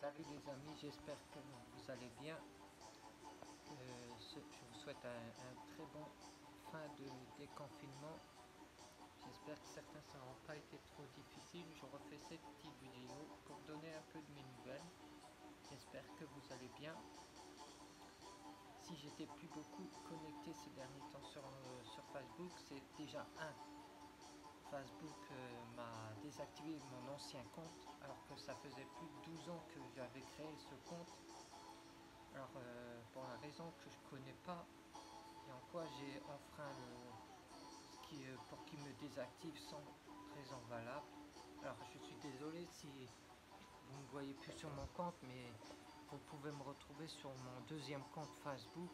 Salut les amis, j'espère que vous allez bien. Je vous souhaite un très bon fin de déconfinement. J'espère que certains ça n'aura pas été trop difficile. Je refais cette petite vidéo pour donner un peu de mes nouvelles. J'espère que vous allez bien. Si j'étais plus beaucoup connecté ces derniers temps sur Facebook, c'est déjà Facebook m'a désactivé mon ancien compte alors que ça faisait plus de 12 ans que j'avais créé ce compte. Alors pour la raison que je connais pas et en quoi j'ai enfreint pour qu'il me désactive sans raison valable. Alors je suis désolé si vous ne me voyez plus sur mon compte, mais vous pouvez me retrouver sur mon deuxième compte Facebook.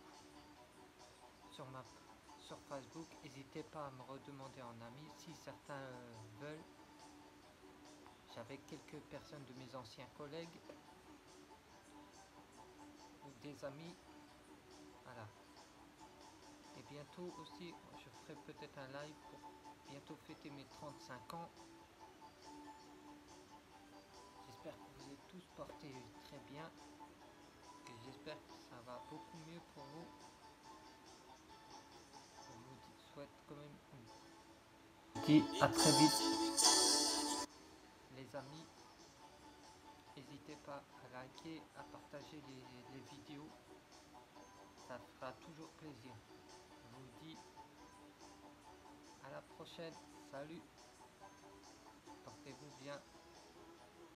Sur Facebook, n'hésitez pas à me redemander en ami si certains veulent. J'avais quelques personnes de mes anciens collègues ou des amis. Voilà. Et bientôt aussi, je ferai peut-être un live pour bientôt fêter mes 35 ans. J'espère que vous êtes tous portés très bien. Et j'espère que ça va beaucoup mieux pour vous. Je vous souhaite quand même une... Je dis à très vite les amis. N'hésitez pas à liker, à partager les vidéos. Ça fera toujours plaisir. Je vous dis à la prochaine. Salut. Portez-vous bien.